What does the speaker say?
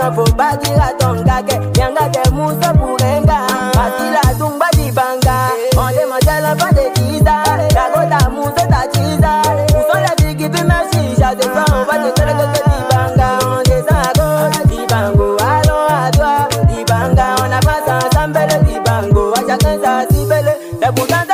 faut pas dire à ton gars que yanga que mousse pour un gars. Parti la tumba di banga, on demande l'enfant de Giza, la gota mousse ta chisa. Où sont les filles qui fument chicha? Ce soir on va te faire que di banga. On descend à gauche, di bango, allons à droite, di banga. On avance ensemble, di bango, à chacun sa cible. C'est pourtant